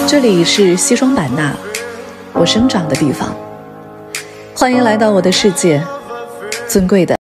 这里是西双版纳，我生长的地方。欢迎来到我的世界，尊贵的